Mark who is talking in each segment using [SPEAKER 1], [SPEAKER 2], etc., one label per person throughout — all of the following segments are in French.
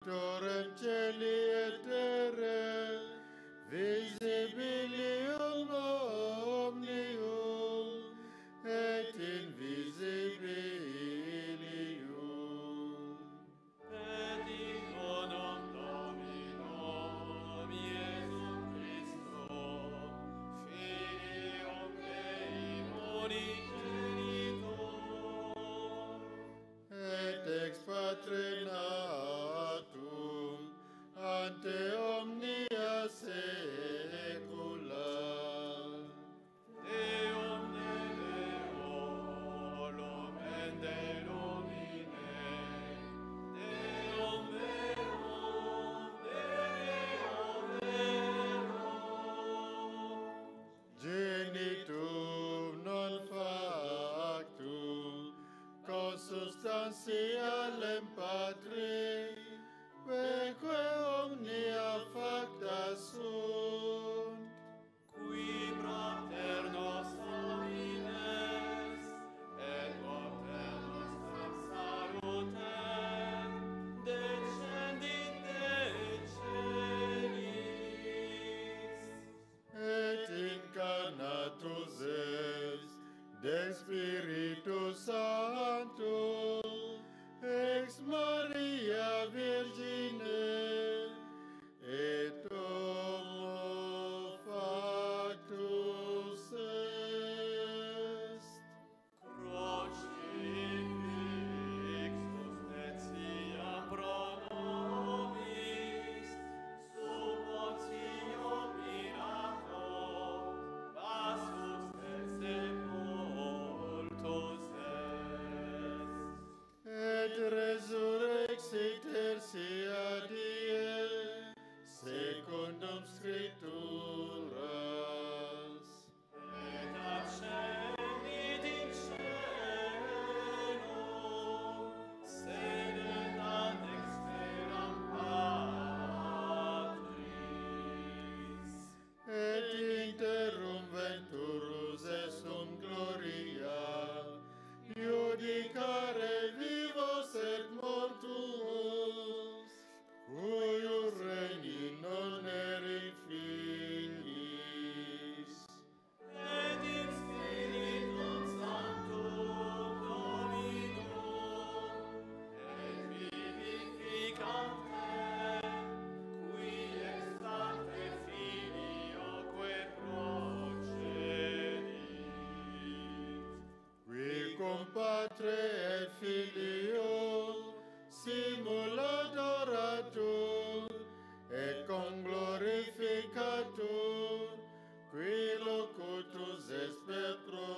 [SPEAKER 1] creatorem celi et terrae, visibilium omnium, et invisibilium.
[SPEAKER 2] Et in honor Dominum Iesum Christum, Filium Dei unigenitor,
[SPEAKER 1] Et ex Patre natum, ante omnia saecula.
[SPEAKER 2] Deum de Deorum et de Lumine, Deum verum, Deo verum,
[SPEAKER 1] Genitum non factum, consubstantialem Patri, veque omnia facta sunt.
[SPEAKER 2] qui propter nos homines, et propter nostram salutem, descendit de celis.
[SPEAKER 1] Et incarnatus est de Spiritus Sancto, ex Maria Virgine, et homo factus est.
[SPEAKER 2] Crucifixus neciam pro nobis, sub Pontio Pilato, passus et sepultus est.
[SPEAKER 1] Et resurrexit tertia die, secundum Scripturas.
[SPEAKER 2] Et ascendit in caelum, sedet ad dexteram Patris.
[SPEAKER 1] Et interum venturus est gloria, judicare vivos et mortuos, cuius regni non erit finis.
[SPEAKER 2] Et in Spiritum Sanctum Dominum, et vivificantem, qui ex parte filioque procedit.
[SPEAKER 1] Qui cum Patre et Filio simul adoratur, et cum glorificatur, qui locutus est per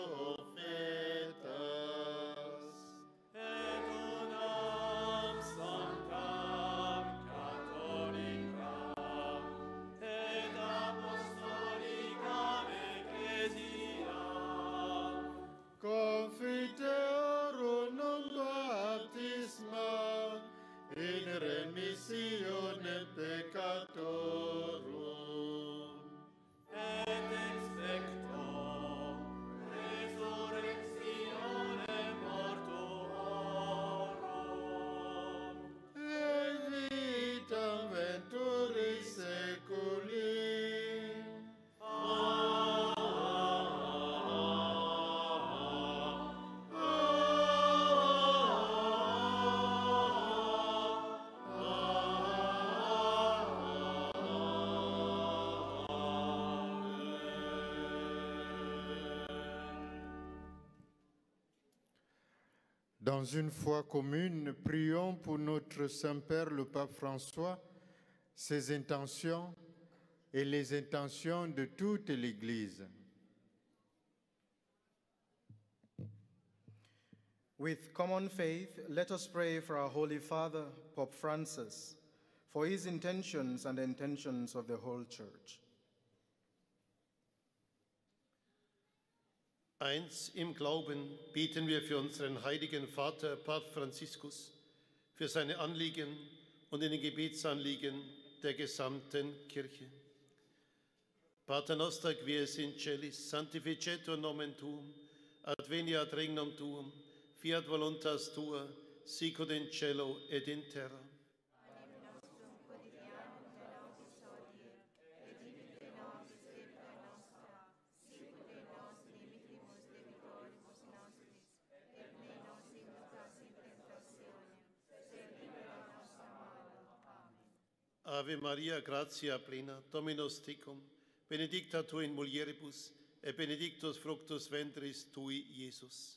[SPEAKER 1] profetas.
[SPEAKER 2] Et unam sanctam catholicam, et apostolicam ecclesiam,
[SPEAKER 1] Confiteorum baptisma in remissionem peccatorum.
[SPEAKER 2] et expecto resurrectionem mortuorum,
[SPEAKER 1] Et vitam venturis seculi. Dans une foi commune, prions pour notre Saint-Père le Pape François, ses intentions et les intentions de toute l'Église.
[SPEAKER 3] With common faith, let us pray for our Holy Father, Pope Francis, for his intentions and the intentions of the whole Church.
[SPEAKER 4] Eins im Glauben beten wir für unseren heiligen Vater, Papst Franziskus, für seine Anliegen und in den Gebetsanliegen der gesamten Kirche. Pater noster qui es in celis, sanctificetur nomen tuum, adveniat regnum tuum, fiat voluntas tua, sicut in cielo et in terra. Ave Maria, gratia plena, Dominus tecum, benedicta tu in mulieribus, et benedictus fructus ventris tui, Iesus.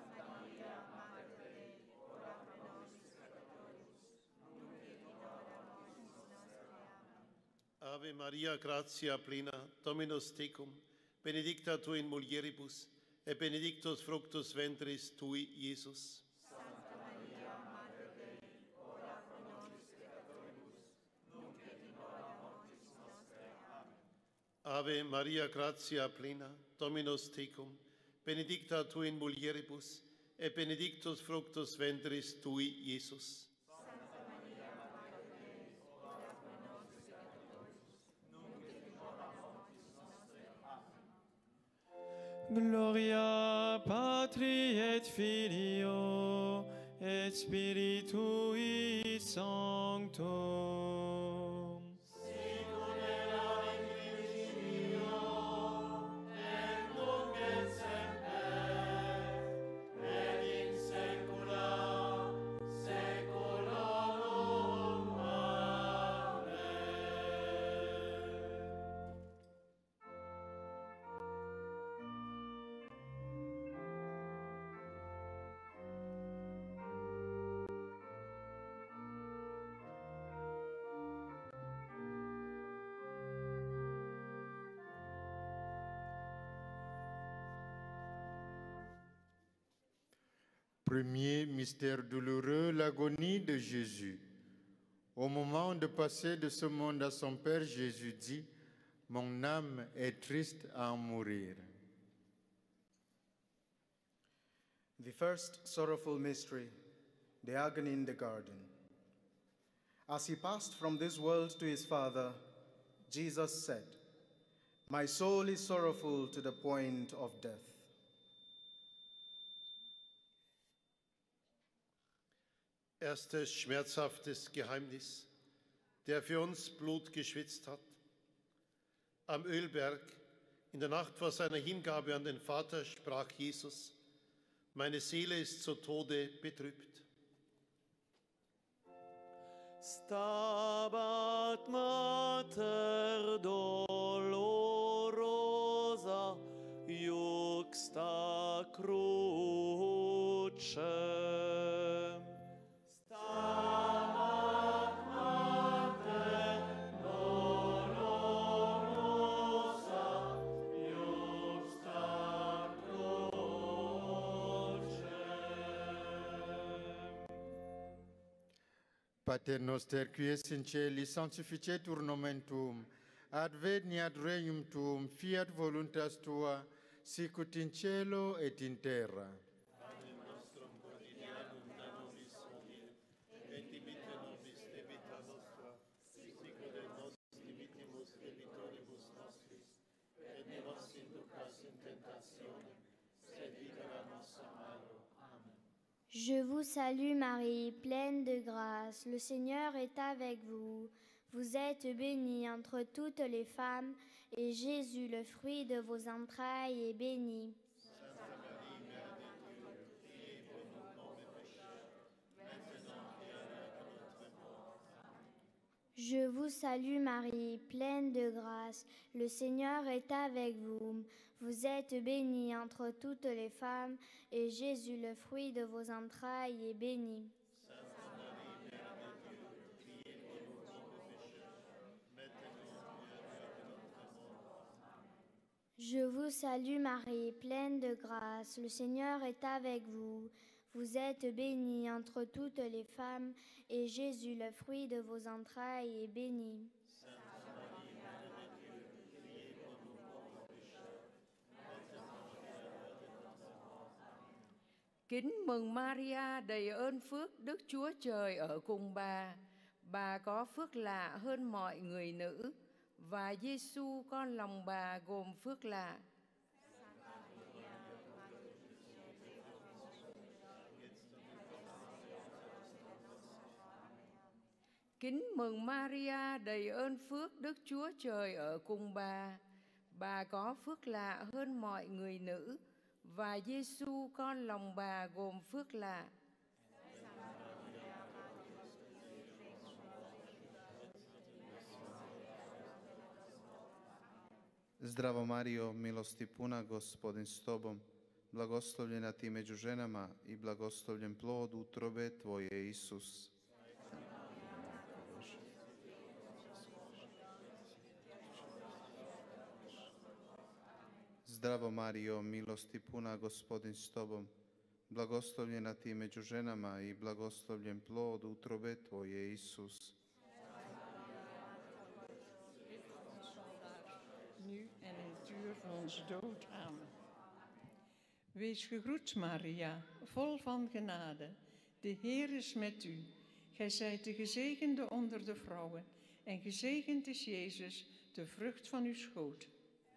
[SPEAKER 4] Ave Maria, gratia plena, Dominus tecum, benedicta tu in mulieribus, et benedictus fructus ventris tui, Iesus. Ave Maria, gratia plena, Dominus tecum, benedicta tu in mulieribus, et benedictus fructus ventris tui, Iesus.
[SPEAKER 5] Gloria Patri et Filio et Spiritui Sancto.
[SPEAKER 2] Sicut erat in principio, et nunc et semper, et in saecula saeculorum. Amen.
[SPEAKER 1] Premier mystère douloureux, l'agonie de Jésus. Au moment de passer de ce monde à son Père, Jésus dit, « Mon âme est triste à en mourir. »
[SPEAKER 3] The first sorrowful mystery, the agony in the garden. As he passed from this world to his Father, Jesus said, "My soul is sorrowful to the point of death."
[SPEAKER 4] Erstes schmerzhaftes Geheimnis, der für uns Blut geschwitzt hat. Am Ölberg, in der Nacht vor seiner Hingabe an den Vater, sprach Jesus, meine Seele ist zu Tode betrübt.
[SPEAKER 5] Stabat mater dolorosa, juxta crucem.
[SPEAKER 2] Stabat mater dolorosa, juxta crucem.
[SPEAKER 1] Pater noster qui es in celi, sanctificetur nomen tuum, adveniat regnum tuum, fiat voluntas tua, sicut in cielo et in terra.
[SPEAKER 4] Et dimitte nobis debita nostra, sicut et nos dimittimus debitoribus nostris, et ne nos inducas in tentationem, sed libera nos a malo. Amen.
[SPEAKER 6] Je vous salue Marie, pleine de grâce, le Seigneur est avec vous. Vous êtes bénie entre toutes les femmes, et Jésus, le fruit de vos entrailles, est béni. Je vous salue Marie, pleine de grâce, le Seigneur est avec vous. Vous êtes bénie entre toutes les femmes, et Jésus, le fruit de vos entrailles, est béni. Je vous salue Marie, pleine de grâce, le Seigneur est avec vous. Vous êtes bénie entre toutes les femmes, et Jésus, le fruit de vos entrailles, est béni.
[SPEAKER 7] Kính mừng Maria, đầy ơn phước, Đức Chúa Trời ở cùng bà. Bà có phước lạ hơn mọi người nữ, và Giêsu con lòng bà gồm phước lạ. Kính mừng Maria, đầy ơn phước, Đức Chúa Trời ở cùng bà. Bà có phước lạ hơn mọi người nữ, và Giêsu con lòng bà gồm phước lạ.
[SPEAKER 3] Zdravo Mario, milosti puna, Gospodin s tobom, blagoslovljena ti među ženama i blagoslovljen plod utrobe tvoje, Isus. Zdravo Mario, milosti puna, Gospodin s tobom, blagoslovljena ti među ženama i blagoslovljen plod utrobe tvoje, Isus.
[SPEAKER 8] Nu en in het uur van onze dood. Amen. Wees gegroet, Maria, vol van genade. De Heer is met u. Gij zijt de gezegende onder de vrouwen, en gezegend is Jezus, de vrucht van uw schoot.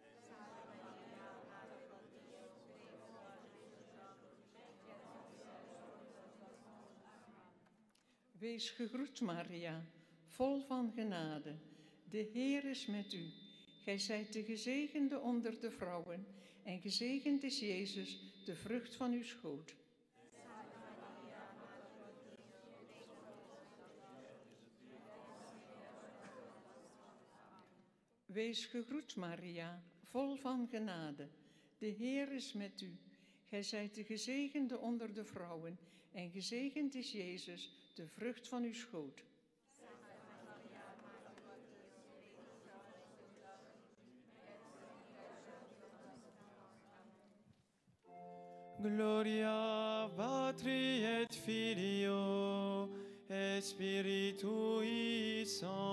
[SPEAKER 8] Wees gegroet, Maria, vol van genade. De Heer is met u. Gij zijt de gezegende onder de vrouwen, en gezegend is Jezus, de vrucht van uw schoot. Wees gegroet, Maria, vol van genade. De Heer is met u. Gij zijt de gezegende onder de vrouwen, en gezegend is Jezus, de vrucht van uw schoot.
[SPEAKER 5] Gloria Patri et Filio et Spiritui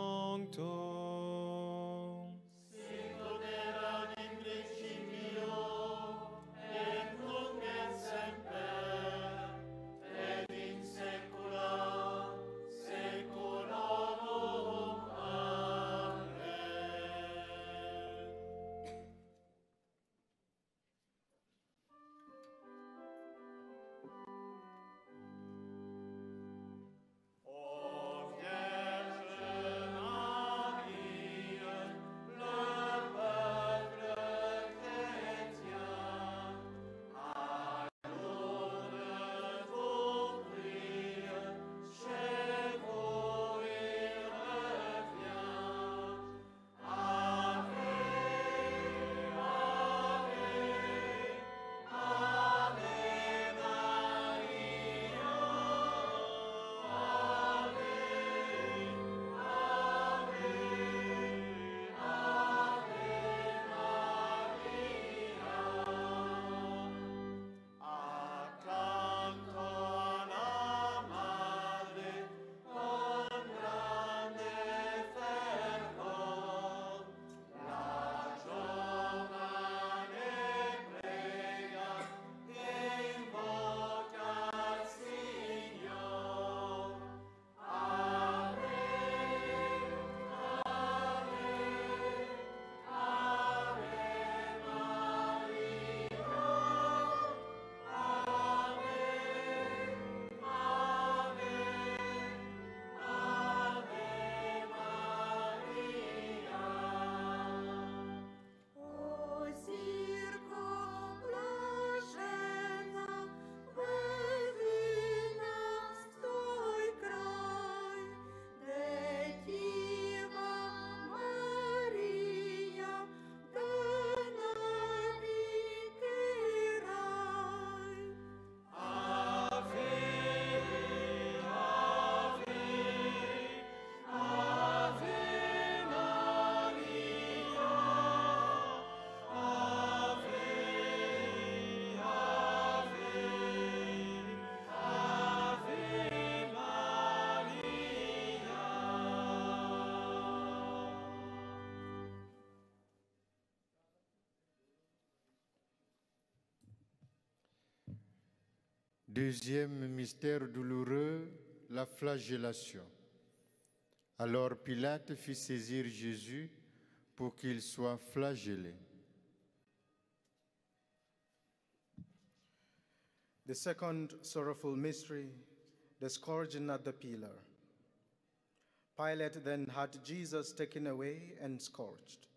[SPEAKER 5] Sancto.
[SPEAKER 2] Sicut erat in principio, et nunc et semper, et in saecula saeculorum. Amen. Ô Vierge Marie, le peuple chrétien, à Lourdes vous prie, chez vous il revient. Ave, Ave, Ave Maria. Accanto alla madre con grande fervor, la giovane prega e invoca il Signor. Ave,
[SPEAKER 9] O circo блаженна, Верина стой край, де Діва Марія, де навіки рай.
[SPEAKER 1] Deuxième mystère douloureux, la flagellation. Alors Pilate fit saisir Jésus pour qu'il soit flagellé.
[SPEAKER 3] The second sorrowful mystery, the scourging at the pillar. Pilate then had Jesus taken away and scourged.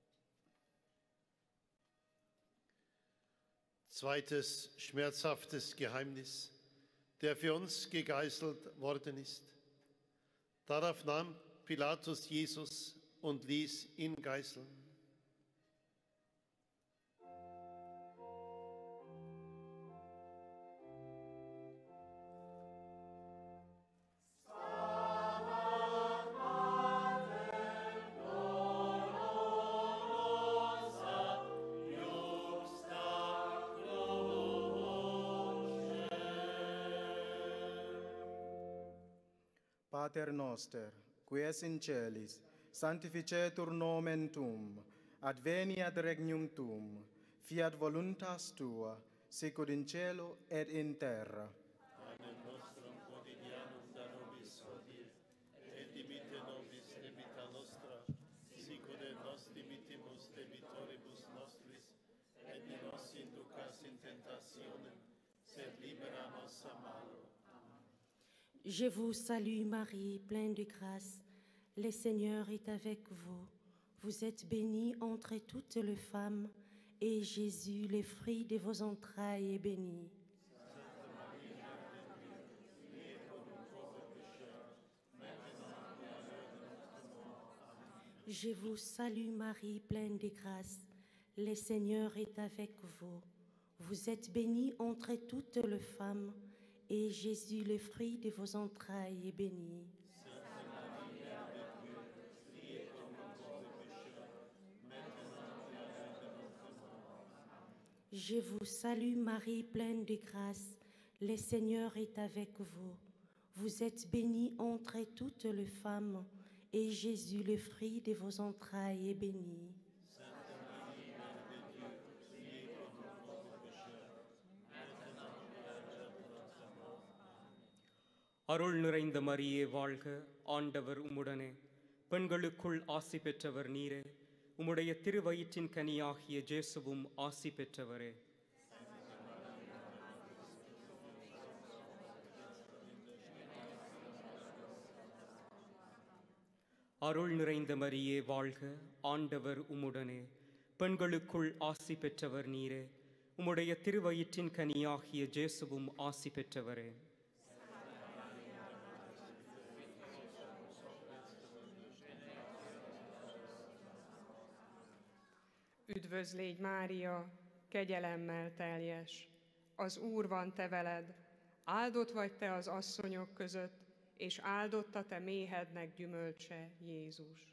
[SPEAKER 4] Zweites schmerzhaftes Geheimnis, der für uns gegeißelt worden ist. Darauf nahm Pilatus Jesus und ließ ihn geißeln.
[SPEAKER 3] Pater noster, qui es in celis, sanctificetur nomen tuum, adveniat regnum tuum, fiat voluntas tua, sicut in cielo et in terra.
[SPEAKER 4] Panem nostrum quotidianum da nobis hodie, et dimitte nobis debita nostra, sicut et nos dimittimus debitoribus nostris, et ne nos inducas in tentationem, sed libera nos a malo.
[SPEAKER 10] Je vous salue Marie, pleine de grâce. Le Seigneur est avec vous. Vous êtes bénie entre toutes les femmes, et Jésus, le fruit de vos entrailles, est béni. Je vous salue Marie, pleine de grâce. Le Seigneur est avec vous. Vous êtes bénie entre toutes les femmes, et Jésus, le fruit de vos entrailles, est béni. Je vous salue Marie, pleine de grâce. Le Seigneur est avec vous. Vous êtes bénie entre toutes les femmes, et Jésus, le fruit de vos entrailles, est béni.
[SPEAKER 11] அருள் நிறைந்த மரியே வாழ்க, ஆண்டவர் உம்முடனே, பெண்களுக்குள் ஆசி பெற்றவர் நீரே, உம்முடைய திருவயிற்றின் கனியாகிய இயேசுவும் ஆசி பெற்றவரே. அருள் நிறைந்த மரியே வாழ்க, ஆண்டவர் உம்முடனே, பெண்களுக்குள் ஆசி பெற்றவர் நீரே, உம்முடைய திருவயிற்றின் கனியாகிய இயேசுவும் ஆசி பெற்றவரே.
[SPEAKER 12] Üdvözl légy, Mária, kegyelemmel teljes, az Úr van te veled, áldott vagy te az asszonyok között, és áldott a te méhednek gyümölcse, Jézus.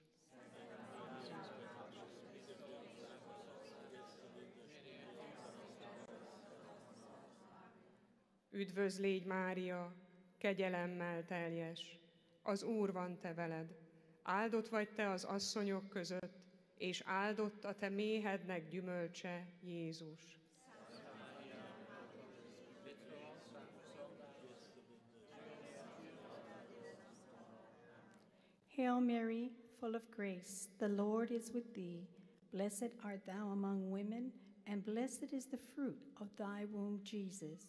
[SPEAKER 12] Üdvözl légy, Mária, kegyelemmel teljes, az Úr van te veled, áldott vagy te az asszonyok között, és áldott a te méhednek gyümölcse, Jézus.
[SPEAKER 13] Hail Mary, full of grace, the Lord is with thee. Blessed art thou among women, and blessed is the fruit of thy womb, Jesus.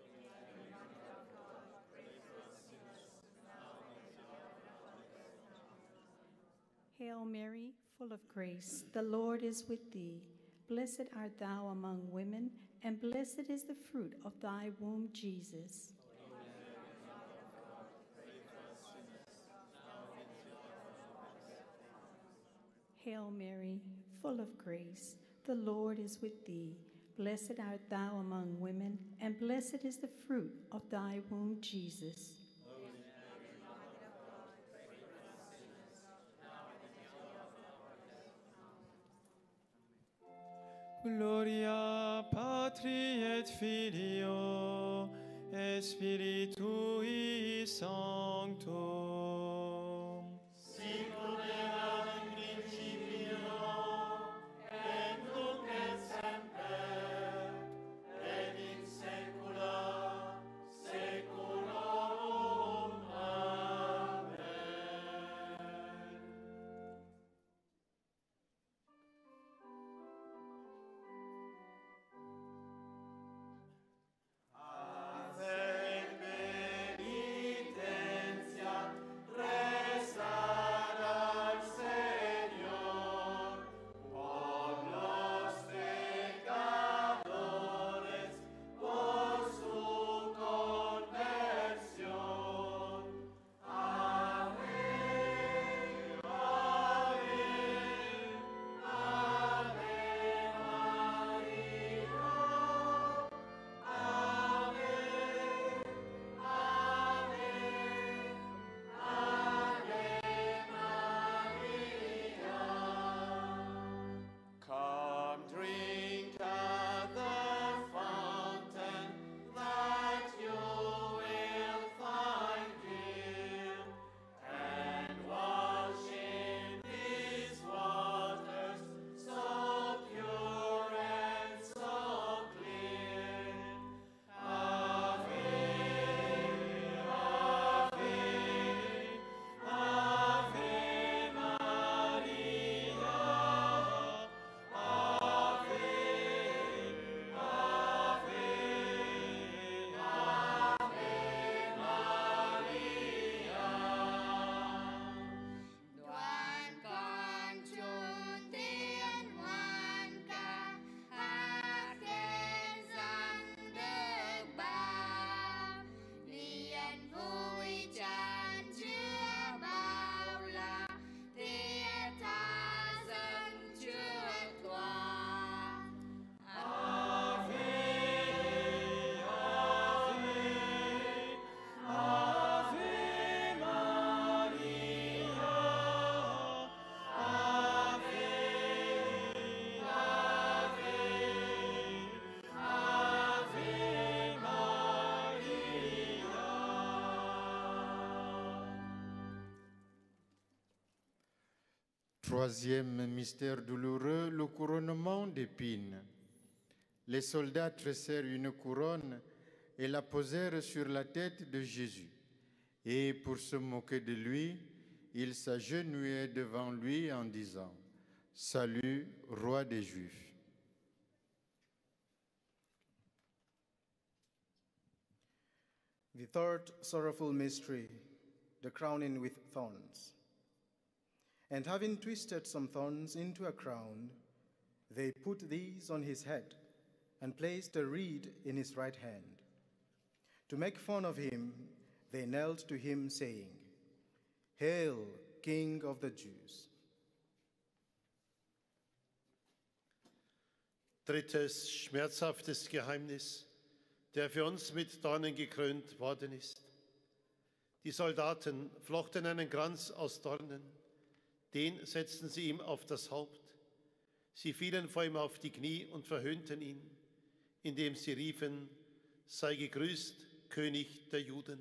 [SPEAKER 13] Hail Mary, full of grace, the Lord is with thee. Blessed art thou among women, and blessed is the fruit of thy womb, Jesus. Hail Mary, full of grace, the Lord is with thee. Blessed art thou among women, and blessed is the fruit of thy womb, Jesus.
[SPEAKER 5] Gloria Patri et Filio et Spiritui Sancto.
[SPEAKER 2] Sicut erat in principio, et nunc et semper, et in saecula saeculorum. Amen. Ave penitentia
[SPEAKER 1] Troisième mystère douloureux, le couronnement d'épines. Les soldats tressèrent une couronne et la posèrent sur la tête de Jésus. Et pour se moquer de lui, ils s'agenouillaient devant lui en disant « Salut, roi des Juifs ».
[SPEAKER 3] The third sorrowful mystery, the crowning with thorns. And having twisted some thorns into a crown, they put these on his head and placed a reed in his right hand. To make fun of him, they knelt to him, saying, "Hail, King of the Jews."
[SPEAKER 4] Drittes schmerzhaftes Geheimnis, der für uns mit Dornen gekrönt worden ist. Die Soldaten flochten einen Kranz aus Dornen, den setzten sie ihm auf das Haupt. Sie fielen vor ihm auf die Knie und verhöhnten ihn, indem sie riefen, sei gegrüßt, König der Juden.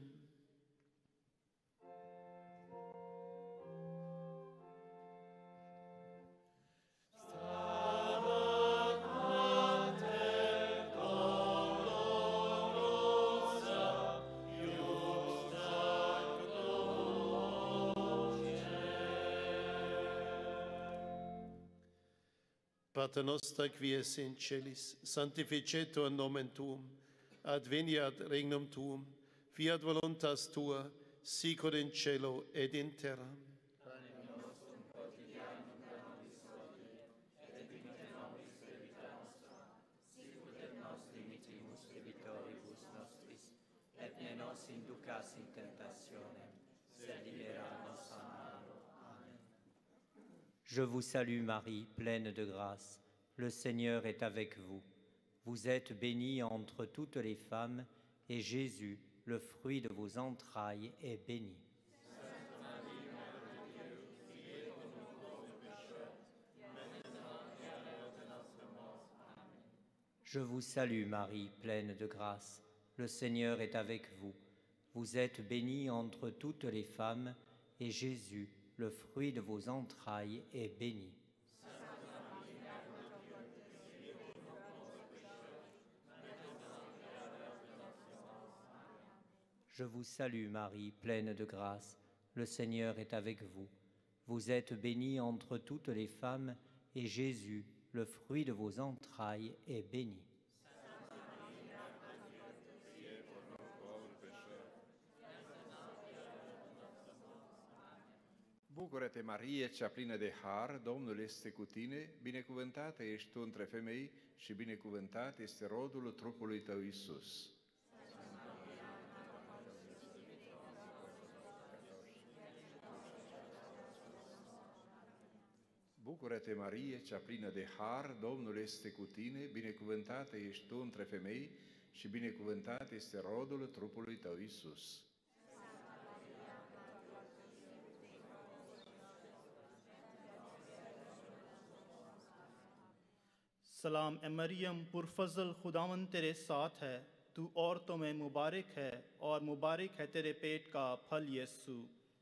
[SPEAKER 4] Pater noster qui es in celis, sanctificetur nomen tuum, adveniat regnum tuum, fiat voluntas tua, sicur in cielo ed in terra.
[SPEAKER 2] Panem nostrum quotidianum da nobis hodie, et dimitte nobis debita nostra, sicut et nos dimittimus debitoribus nostris, et ne nos inducas in tentationem, sed libera nos a malo. Amen.
[SPEAKER 14] Je vous salue Marie, pleine de grâce. Le Seigneur est avec vous. Vous êtes bénie entre toutes les femmes, et Jésus, le fruit de vos entrailles, est béni.
[SPEAKER 2] Sainte Marie, Mère de Dieu, priez pour nous pauvres pécheurs, maintenant et à l'heure de notre mort. Amen.
[SPEAKER 14] Je vous salue Marie, pleine de grâce. Le Seigneur est avec vous. Vous êtes bénie entre toutes les femmes, et Jésus, le fruit de vos entrailles, est béni. Je vous salue Marie, pleine de grâce. Le Seigneur est avec vous. Vous êtes bénie entre toutes les femmes, et Jésus, le fruit de vos entrailles, est béni.
[SPEAKER 15] Bucură-te, Marie, cea plină de har, Domnul este cu tine, binecuvântată ești tu între femei și binecuvântat este rodul trupului tău, Iisus. Bucură-te, Marie, cea plină de har, Domnul este cu tine, binecuvântată ești tu între femei și binecuvântat este rodul trupului tău, Iisus.
[SPEAKER 16] सलाम ए मरियम पुरफजल खुदावन तेरे साथ है तू औरतों में मुबारक है और मुबारक है तेरे पेट का फल यीशु।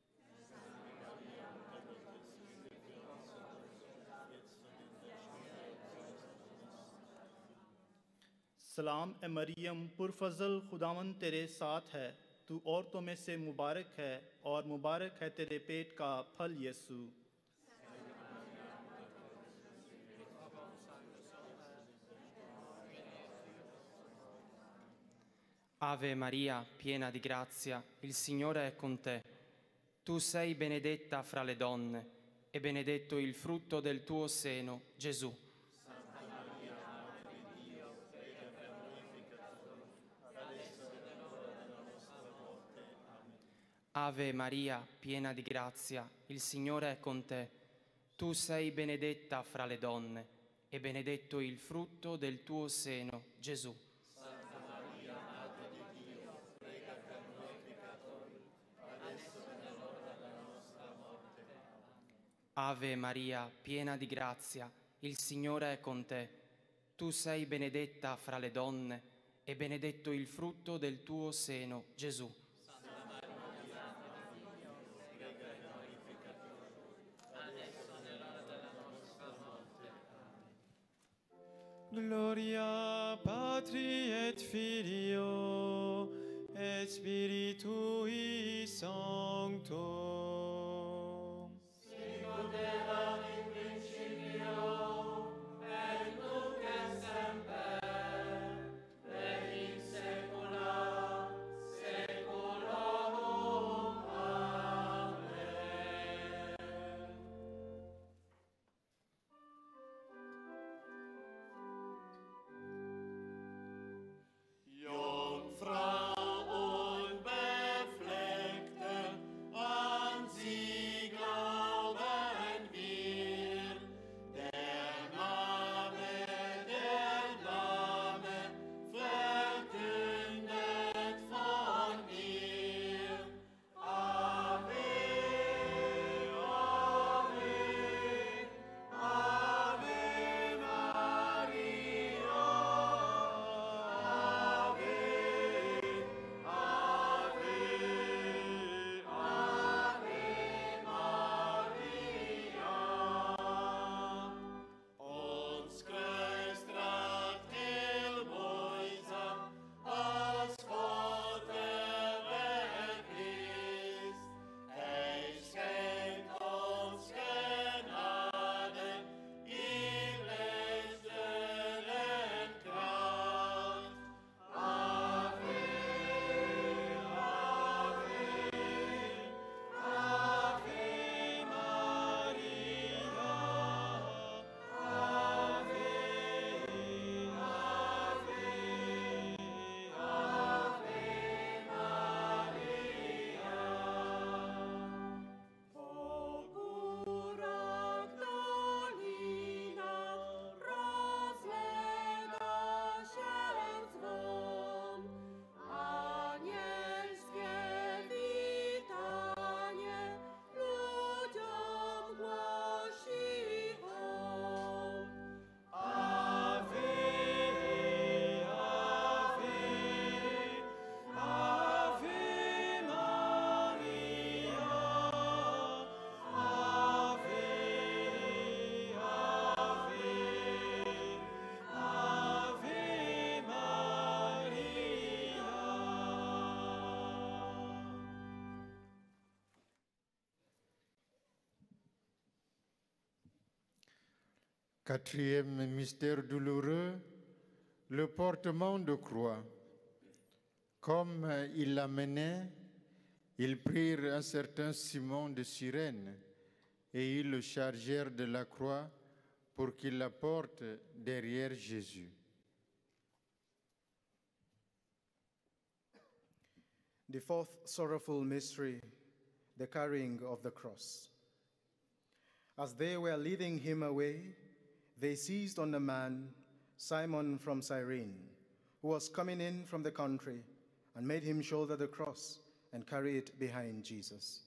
[SPEAKER 16] सलाम ए मरियम पुरफजल खुदावन तेरे साथ है तू औरतों में से मुबारक है और मुबारक है तेरे पेट का फल यीशु।
[SPEAKER 17] Ave Maria, piena di grazia, il Signore è con te. Tu sei benedetta fra le donne, e benedetto il frutto del tuo seno, Gesù.
[SPEAKER 2] Santa Maria, Madre di Dio, prega per noi peccatori, adesso è l'ora della nostra morte. Amen.
[SPEAKER 17] Ave Maria, piena di grazia, il Signore è con te. Tu sei benedetta fra le donne, e benedetto il frutto del tuo seno, Gesù. Ave Maria, piena di grazia, il Signore è con te. Tu sei benedetta fra le donne, e benedetto il frutto del tuo seno, Gesù.
[SPEAKER 2] Santa Maria, Madre di Dio, prega per noi peccatori, adesso è l'ora
[SPEAKER 5] Gloria Patri et Filio et Spiritui Sancto.
[SPEAKER 9] Sicut erat in principio, et nunc et semper, et in saecula saeculorum. Amen. Jungfrau unbefleckte, an sie glauben wir. Der Name verkündet von ihr. Ave, Ave, Ave Maria. Ave, Ave, Ave Maria. Uns Christ rat Moisam, als Gott der Welt ist. Schenkt uns Gnade im letzten Kraft. Ave, Ave, Ave Maria. Ave, Purpura dolina rozlega się dzwon, anielskie witanie ludziom głosi on. Ave, Ave, Ave Maria. Ave, Ave, Ave Maria.
[SPEAKER 1] Quatrième mystère douloureux, le portement de croix. Comme ils l'amenaient, ils prirent un certain Simon de Cyrène et ils le chargèrent de la croix pour qu'il la porte derrière Jésus.
[SPEAKER 3] The fourth sorrowful mystery, the carrying of the cross. As they were leading him away, they seized on a man, Simon from Cyrene, who was coming in from the country, and made him shoulder the cross and carry it behind Jesus.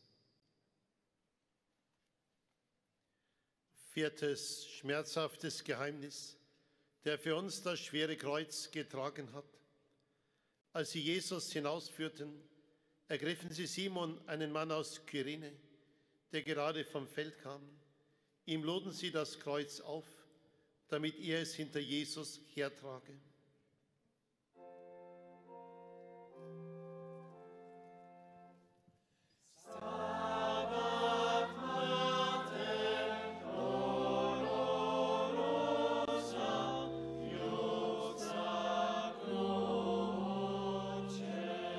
[SPEAKER 4] Viertes schmerzhaftes Geheimnis, der für uns das schwere Kreuz getragen hat. Als sie Jesus hinausführten, ergriffen sie Simon, einen Mann aus Kyrene, der gerade vom Feld kam. Ihm luden sie das Kreuz auf, damit er es hinter Jesus hertrage.
[SPEAKER 9] Stabat Mater dolorosa, iusta cruce.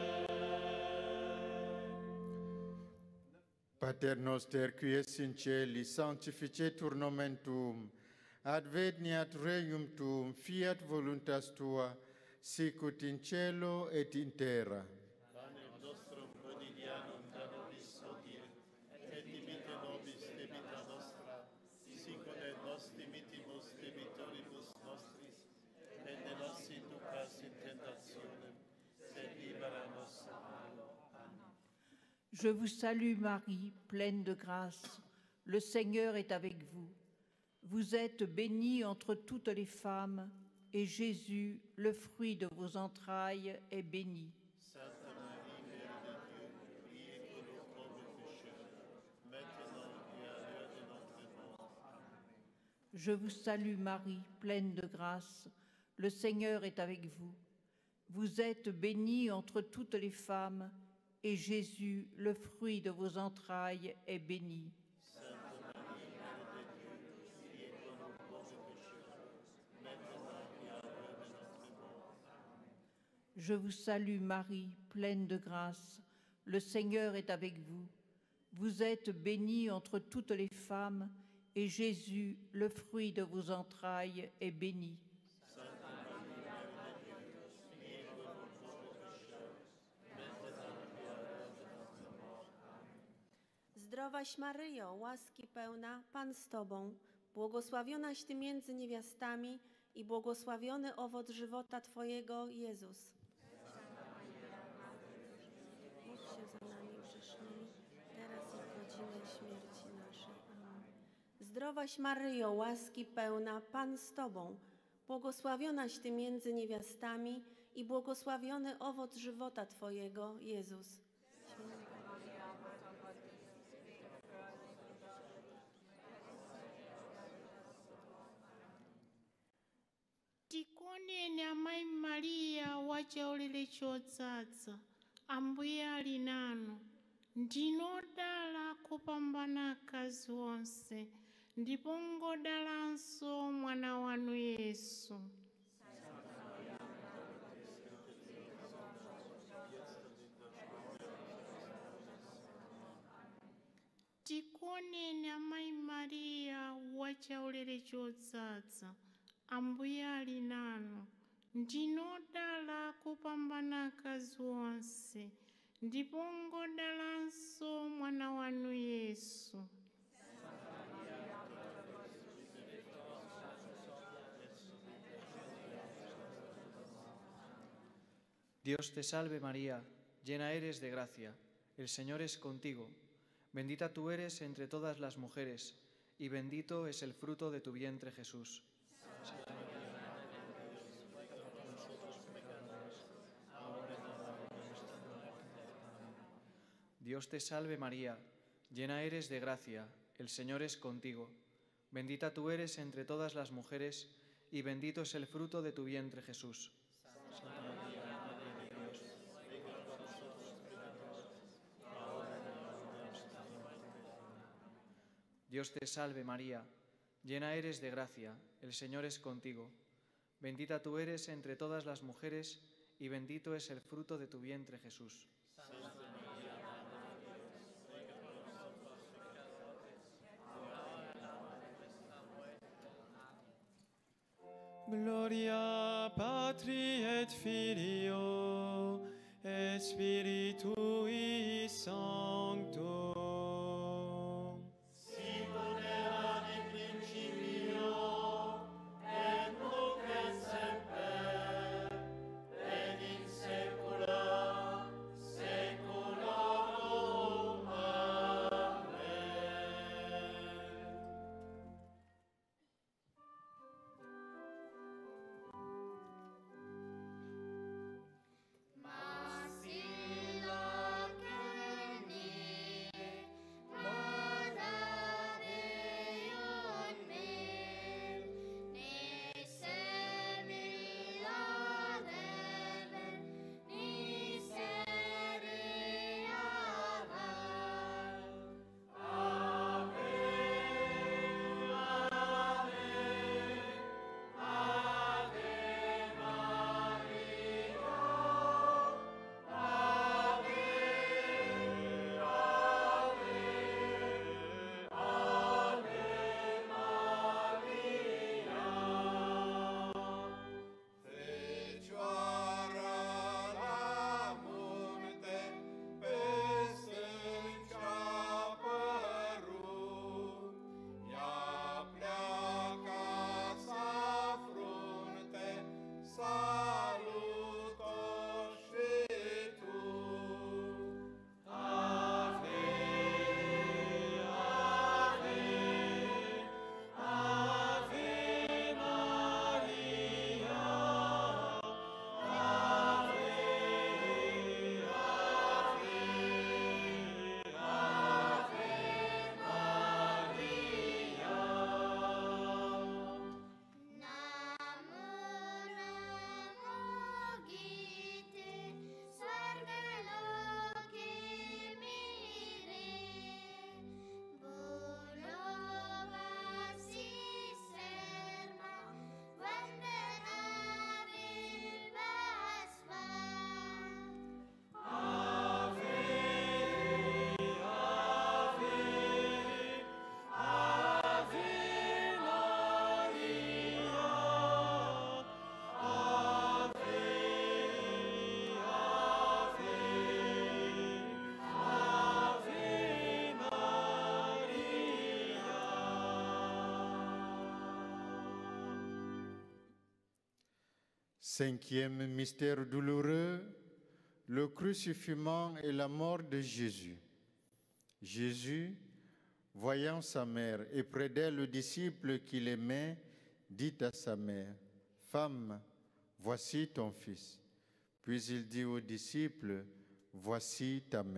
[SPEAKER 1] Pater noster qui es in celi, sanctificetur nomen tuum, adveniat regnum tuum, fiat voluntas tua, sicut in cielo et in terra.
[SPEAKER 4] Panem nostrum quotidianum da nobis hodie, et dimitte nobis debita nostra, sicut et nos dimittimus debitoribus nostris, et ne nos inducas in tentationem, sed libera nos a malo. Amen.
[SPEAKER 18] Je vous salue Marie, pleine de grâce. Le Seigneur est avec vous. Vous êtes bénie entre toutes les femmes, et Jésus, le fruit de vos entrailles, est béni.
[SPEAKER 4] Sainte Marie, Mère de Dieu, priez pour nous pauvres pécheurs, maintenant et à l'heure de notre mort. Amen.
[SPEAKER 18] Je vous salue Marie, pleine de grâce, le Seigneur est avec vous. Vous êtes bénie entre toutes les femmes, et Jésus, le fruit de vos entrailles, est béni. Je vous salue Marie, pleine de grâce, le Seigneur est avec vous. Vous êtes bénie entre toutes les femmes, et Jésus, le fruit de vos entrailles, est béni.
[SPEAKER 19] Zdrowaś Maryjo, łaski pełna, Pan z Tobą, błogosławionaś Ty między niewiastami i błogosławiony owoc żywota Twojego, Jezus. Módl się za nami grzesznymi, teraz i w godzinę śmierci naszej. Amen. Zdrowaś Maryjo, łaski pełna, Pan z Tobą, błogosławionaś Ty między niewiastami i błogosławiony owoc żywota Twojego, Jezus.
[SPEAKER 20] Tikoneni amayi Mariya wachaulere chodzaza, Ambuye ali nanu, ndinodala kupambana akazi onse, ndipo ngodalanso mwana wanu Yesu. Tikoneni amayi Mariya wachaulere chodzaza, Ambuye ali nanu, ndinodala kupambana akazi onse, ndipo ngodalanso mwana wanu Yesu.
[SPEAKER 21] Dios te salve María, llena eres de gracia, el Señor es contigo. Bendita tú eres entre todas las mujeres, y bendito es el fruto de tu vientre Jesús. Dios te salve María, llena eres de gracia, el Señor es contigo. Bendita tú eres entre todas las mujeres, y bendito es el fruto de tu vientre Jesús. Dios te salve María, llena eres de gracia, el Señor es contigo. Bendita tú eres entre todas las mujeres, y bendito es el fruto de tu vientre Jesús.
[SPEAKER 5] Gloria Patri et Filio et Spiritui Sancto.
[SPEAKER 9] Sicut erat in principio, et nunc et semper, et in saecula saeculorum. Amen. Masilo
[SPEAKER 1] Cinquième mystère douloureux, le crucifixion et la mort de Jésus. Jésus, voyant sa mère et près d'elle le disciple qu'il aimait, dit à sa mère, « Femme, voici ton fils. » Puis il dit aux disciples, « Voici ta mère. »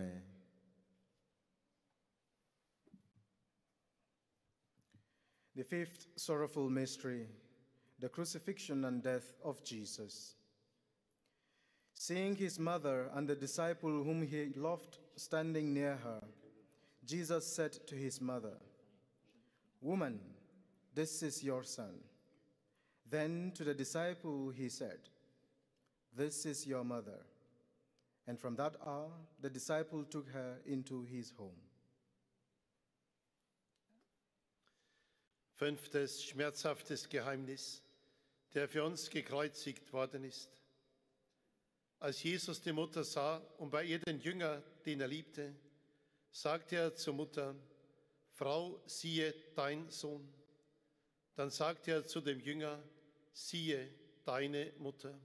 [SPEAKER 3] The fifth sorrowful mystery, the crucifixion and death of Jesus. Seeing his mother and the disciple whom he loved standing near her, Jesus said to his mother, "Woman, this is your son." Then to the disciple he said, "This is your mother." And from that hour, the disciple took her into his home.
[SPEAKER 4] Fünftes schmerzhaftes Geheimnis, der für uns gekreuzigt worden ist. Als Jesus die Mutter sah und bei ihr den Jünger, den er liebte, sagte er zur Mutter, Frau, siehe dein Sohn. Dann sagte er zu dem Jünger, siehe deine Mutter.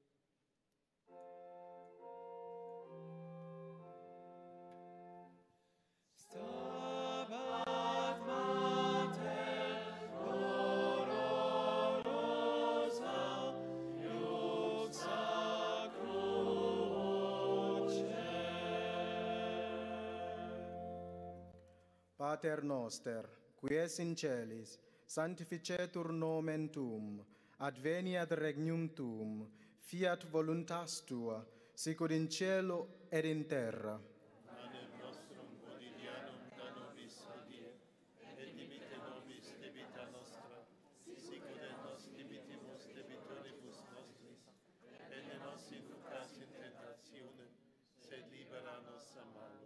[SPEAKER 3] Pater noster, qui es in celis, sanctificetur nomen tuum, adveniat regnum tuum, fiat voluntas tua, sicut in cielo ed in terra.
[SPEAKER 4] Panem nostrum quotidianum da nobis hodie, et dimitte nobis debita nostra, sicut et nos dimittimus debitoribus nostris, et ne nos inducas in tentationem, sed libera nos a malo.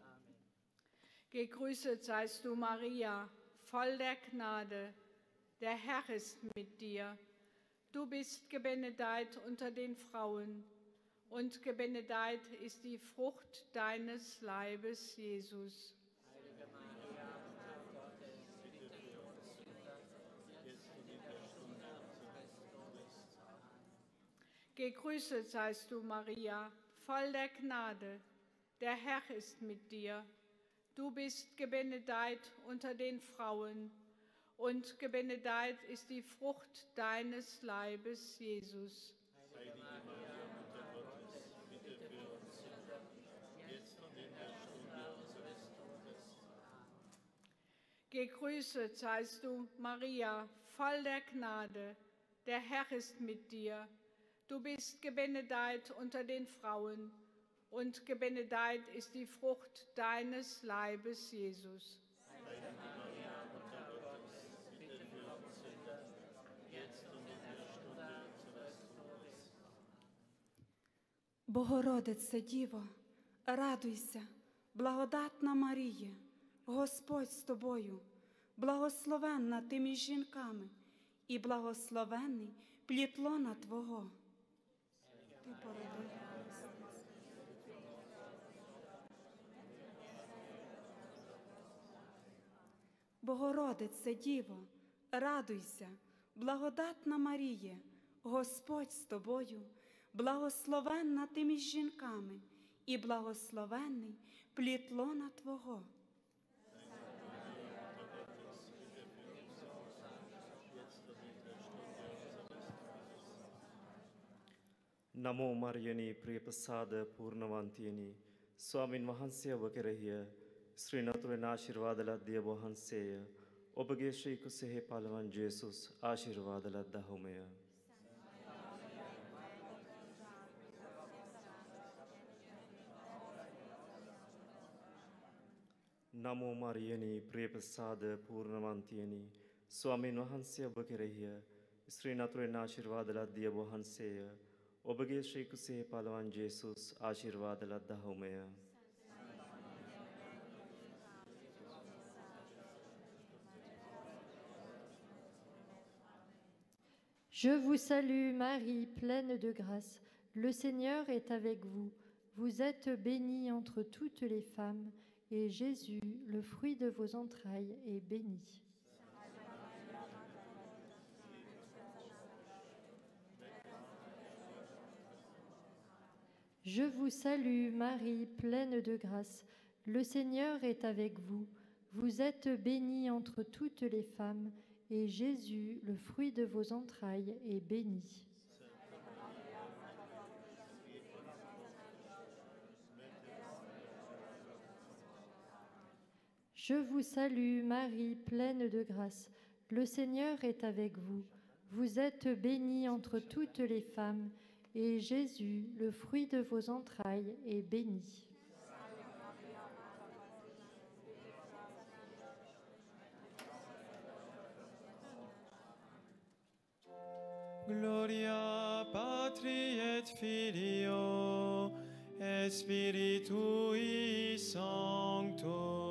[SPEAKER 6] Gegrüßet seist du, Maria, voll der Gnade. Der Herr ist mit dir. Du bist gebenedeit unter den Frauen, und gebenedeit ist die Frucht deines Leibes, Jesus.
[SPEAKER 2] Heilige Maria, Mutter Gottes, bitte für uns Sünder, jetzt und in der Stunde unseres Todes. Amen.
[SPEAKER 6] Gegrüßet seist du, Maria, voll der Gnade. Der Herr ist mit dir. Du bist gebenedeit unter den Frauen, und gebenedeit ist die Frucht deines Leibes, Jesus.
[SPEAKER 4] Heilige Maria, Mutter Gottes, bitte für uns Sünder, jetzt und in der Stunde unseres Todes.
[SPEAKER 6] Gegrüßet seist du, Maria, voll der Gnade. Der Herr ist mit dir. Du bist gebenedeit unter den Frauen, und gebenedeit ist die Frucht deines Leibes, Jesus.
[SPEAKER 4] Heilige Maria, Mutter Gottes, bitte für uns Sünder, jetzt und in der Stunde unseres Todes.
[SPEAKER 22] Богородице Діво, радуйся, благодатна Марія, Господь з тобою, благословенна ти між жінками, і благословенний плід лона Твого. Ти породила. Богородице Діво, радуйся, благодатна Марія, Господь з тобою, благословенна ти між жінками, і благословенний плід лона Твого.
[SPEAKER 23] नमो मारियनी प्रिय प्रसाद पूर्णवंतियनी स्वामिन वහන්සේ ඔබ කෙරෙහිය ශ්‍රී නතුරෙන් ආශිර්වාද ලද්දිය වහන්සේය ඔබගේ ශ්‍රී කුසෙහි පළවන් ජේසුස් ආශිර්වාද ලද්දහුමය නමෝ මාරියනි ප්‍රිය ප්‍රසාද පූර්ණවන්තියනි ස්වාමීන් වහන්සේ ඔබ කෙරෙහිය ශ්‍රී නතුරෙන් ආශිර්වාද ලද්දිය වහන්සේය ඔබගේ ශ්‍රී කුසෙහි පළවන් ජේසුස් ආශිර්වාද ලද්දහුමය
[SPEAKER 24] Je vous salue Marie, pleine de grâce. Le Seigneur est avec vous. Vous êtes bénie entre toutes les femmes, et Jésus, le fruit de vos entrailles, est béni. Je vous salue Marie, pleine de grâce. Le Seigneur est avec vous. Vous êtes bénie entre toutes les femmes, et Jésus, le fruit de vos entrailles, est béni. Je vous salue Marie, pleine de grâce. Le Seigneur est avec vous. Vous êtes bénie entre toutes les femmes, et Jésus, le fruit de vos entrailles, est béni.
[SPEAKER 5] Gloria Patri et Filio et Spiritui Sancto.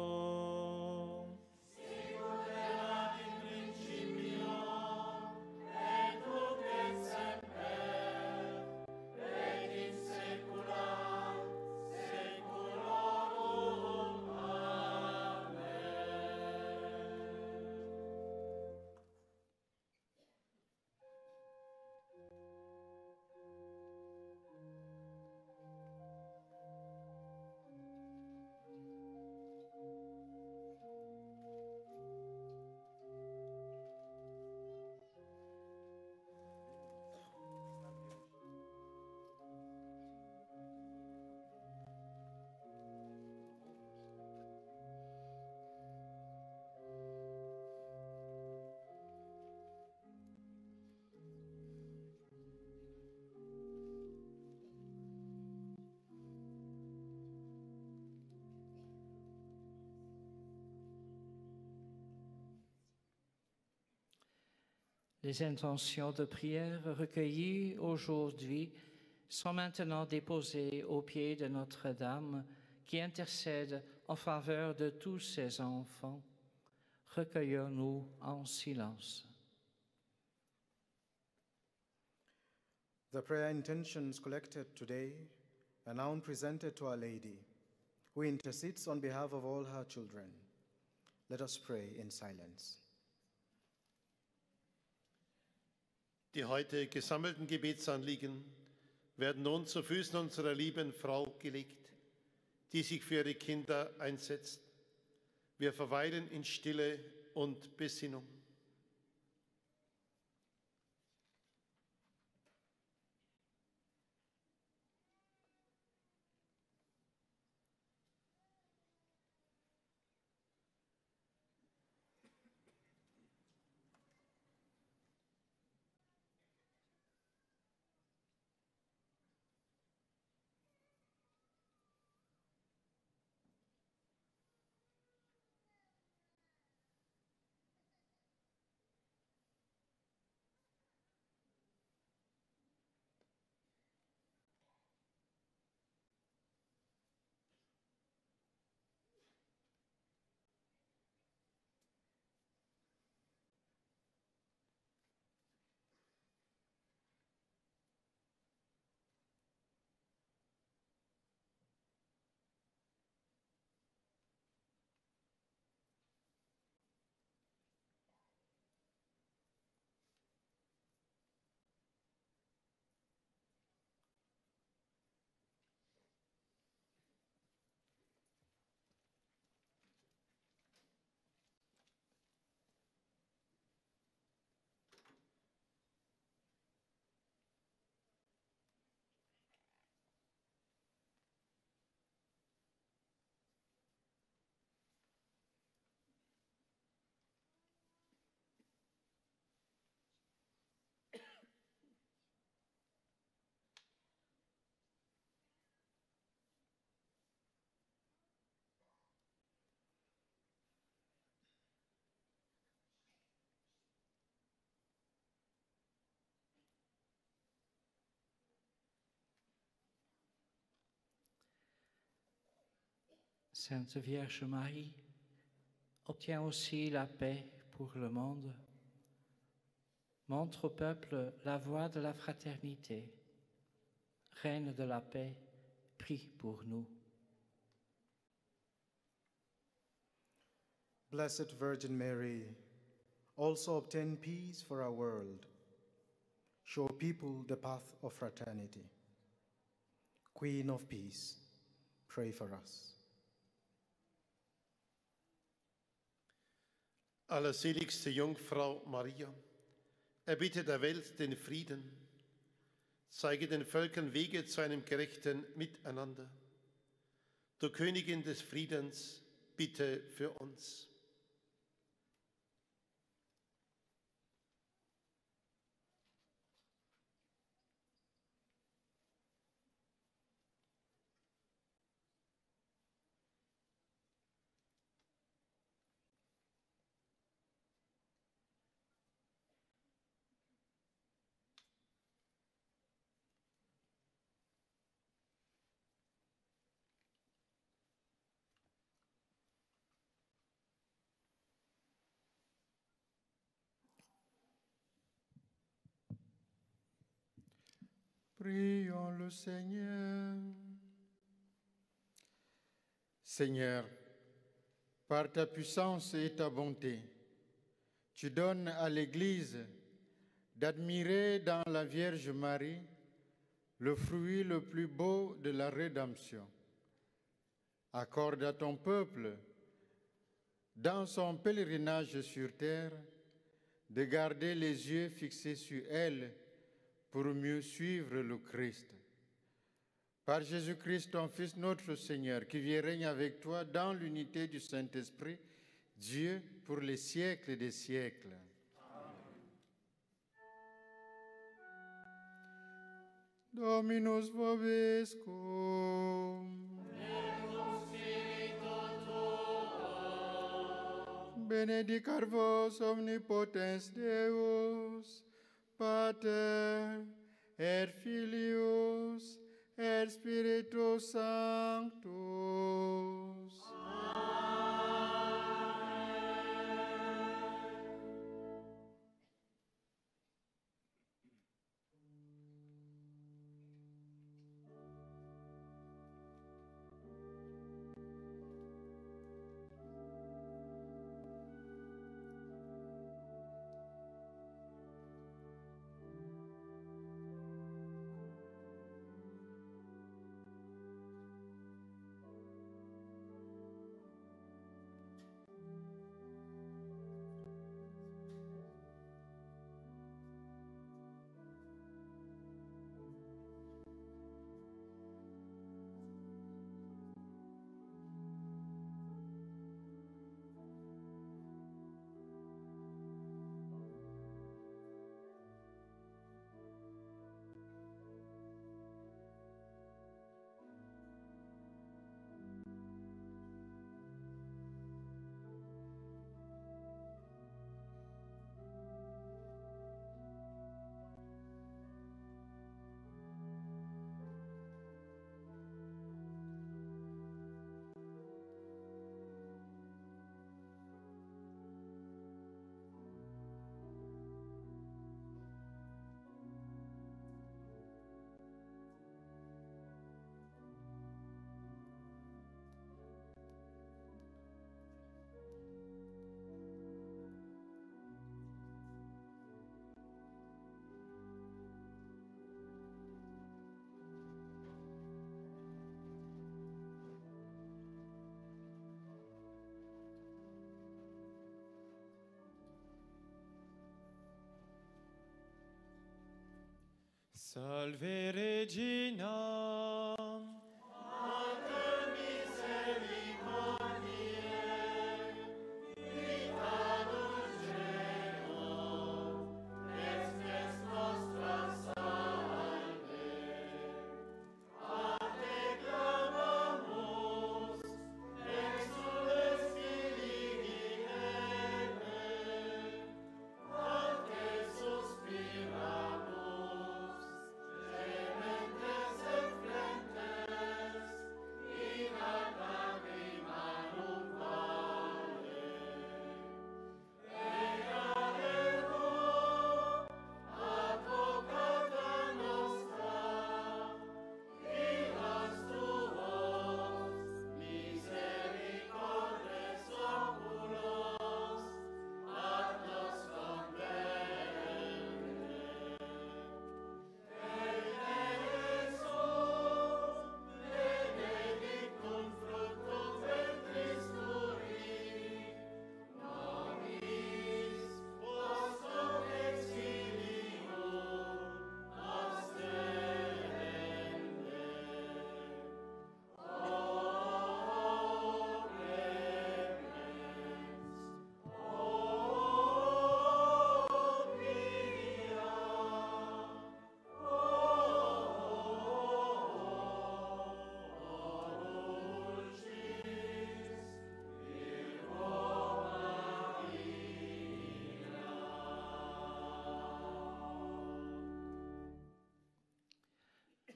[SPEAKER 7] Les intentions de prière recueillies aujourd'hui sont maintenant déposées aux pieds de Notre-Dame qui intercède en faveur de tous ses enfants. Recueillons-nous en silence.
[SPEAKER 3] The prayer intentions collected today are now presented to Our Lady, who intercedes on behalf of all her children. Let us pray in silence.
[SPEAKER 4] Die heute gesammelten Gebetsanliegen werden nun zu Füßen unserer lieben Frau gelegt, die sich für ihre Kinder einsetzt. Wir verweilen in Stille und Besinnung.
[SPEAKER 7] Sainte Vierge Marie, obtiens aussi la paix pour le monde. Montre au peuple la voie de la fraternité. Reine de la paix, prie pour nous.
[SPEAKER 3] Blessed Virgin Mary, also obtain peace for our world. Show people the path of fraternity. Queen of Peace, pray for us.
[SPEAKER 4] Allerseligste Jungfrau Maria, erbitte der Welt den Frieden, zeige den Völkern Wege zu einem gerechten Miteinander. Du Königin des Friedens, bitte für uns.
[SPEAKER 1] Prions le Seigneur. Seigneur, par ta puissance et ta bonté, tu donnes à l'Église d'admirer dans la Vierge Marie le fruit le plus beau de la rédemption. Accorde à ton peuple, dans son pèlerinage sur terre, de garder les yeux fixés sur elle pour mieux suivre le Christ. Par Jésus-Christ, ton Fils, notre Seigneur, qui vit et règne avec toi dans l'unité du Saint-Esprit, Dieu pour les siècles des siècles. Dominus vobiscum. Benedicat vos omnipotens Deus, Pater, et Filius, et Spiritus Sanctus.
[SPEAKER 5] Salve Regina.
[SPEAKER 9] Mater misericordiae, vita dulcedo, estes nostra salve. A te clamamus, exules filii Eve, a te suspiramus, gementes et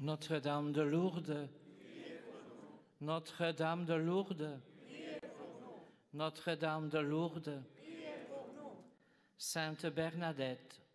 [SPEAKER 7] Notre-Dame de Lourdes, Notre-Dame de Lourdes, Notre-Dame de Lourdes, Sainte Bernadette,